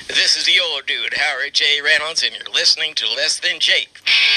This is the old dude, Howard J. Reynolds, and you're listening to Less Than Jake.